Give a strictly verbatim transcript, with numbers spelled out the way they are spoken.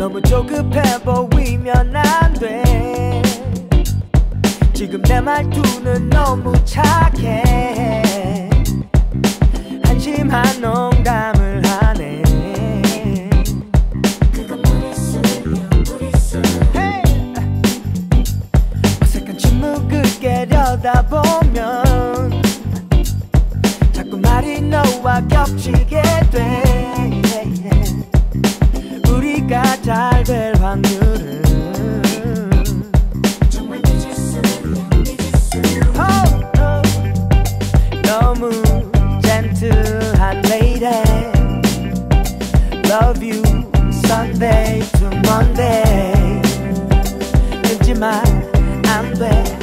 너무 조급해 보이면 안 돼. 지금 내 말투는 너무 착해. 한심한 농담을 하네. 그건 무리수야 무리수. hey! 어색한 침묵을 깨려다 보면 자꾸 말이 너와 겹치게 돼. 우리가 잘 될 확률은 정말 늦을 수야 늦을 수. oh, no. 너무 젠틀한 lady. Love you Sunday to Monday. 잊지 마 안 돼.